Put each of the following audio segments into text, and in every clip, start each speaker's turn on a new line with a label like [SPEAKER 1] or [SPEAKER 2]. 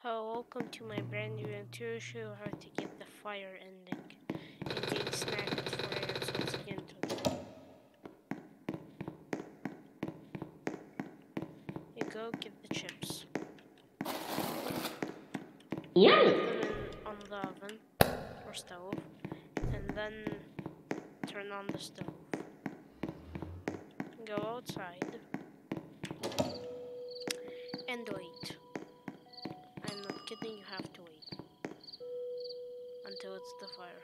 [SPEAKER 1] Welcome to my brand new tutorial show how to get the fire ending and gain snack at 4 AM, so let's get into it. You go, get the chips.
[SPEAKER 2] Yum!
[SPEAKER 1] Put them in on the oven or stove, and then turn on the stove. Go outside and wait. I'm not kidding, you have to wait until it's the fire.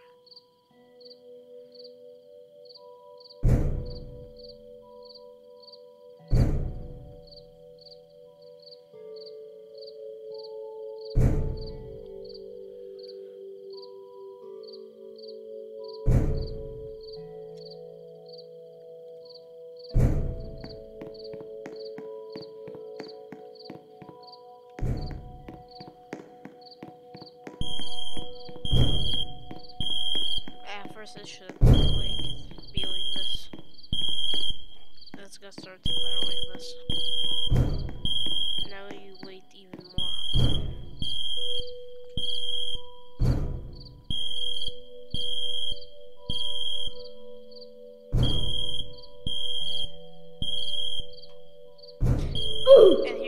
[SPEAKER 1] First it should be like this. It's gonna start to fire like this. Now you wait even more. And